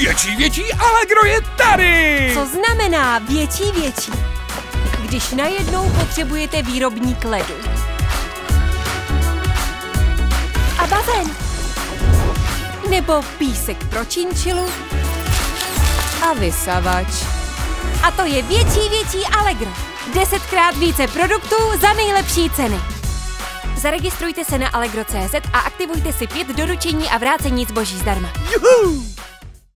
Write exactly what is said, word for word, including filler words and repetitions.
Větší, větší Allegro je tady! Co znamená větší, větší? Když najednou potřebujete výrobník ledu. A bazén. Nebo písek pro činčilu. A vysavač. A to je větší, větší Allegro. Desetkrát více produktů za nejlepší ceny. Zaregistrujte se na allegro tečka cé zet a aktivujte si pět doručení a vrácení zboží zdarma. Juhu!